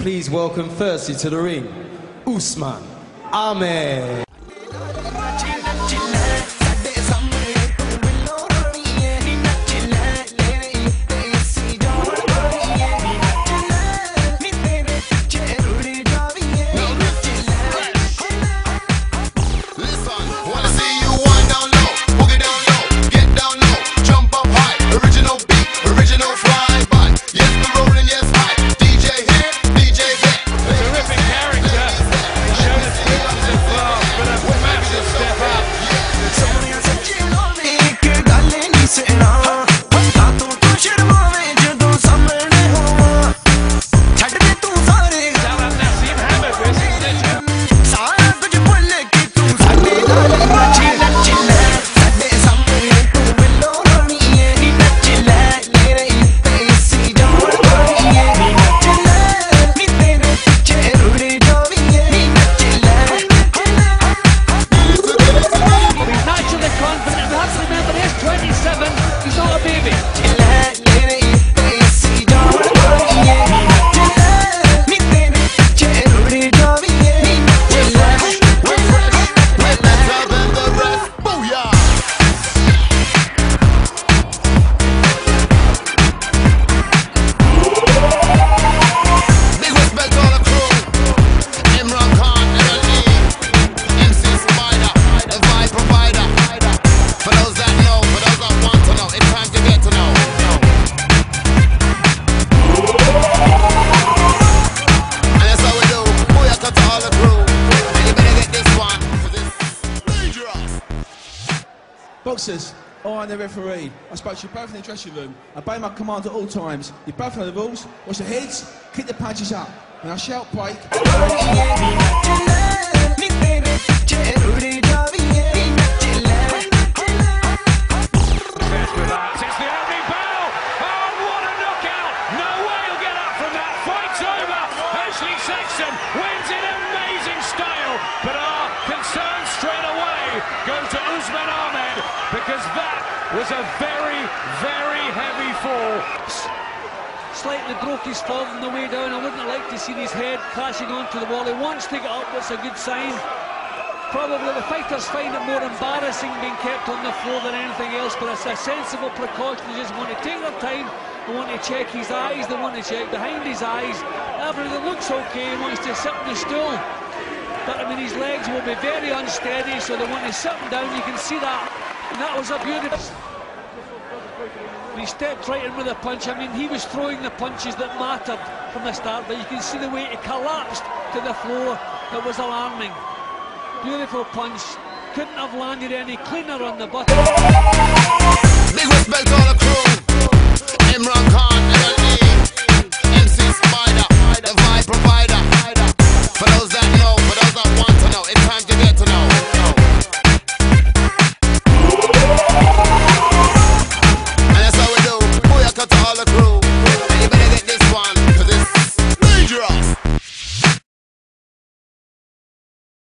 Please welcome firstly to the ring, Usman Ahmed. Boxers, I the referee. I spoke to you both in the dressing room. Obey my commands at all times. You both know the rules. Watch the heads, kick the punches up. When I shout break. Wins in amazing style, but our concerns straight away go to Usman Ahmed, because that was a very, very heavy fall. Slightly broke his fall on the way down. I wouldn't like to see his head crashing onto the wall. He wants to get up, that's a good sign. Probably the fighters find it more embarrassing being kept on the floor than anything else, but it's a sensible precaution. They just want to take their time. They want to check his eyes, they want to check behind his eyes. Everything looks okay, he wants to sit on the stool. But I mean, his legs will be very unsteady, so they want to sit him down. You can see that. And that was a beautiful... He stepped right in with a punch. I mean, he was throwing the punches that mattered from the start, but you can see the way he collapsed to the floor. It was alarming. Beautiful punch. Couldn't have landed any cleaner on the button. Big respect to all the crew. Imran Khan, MC Spider.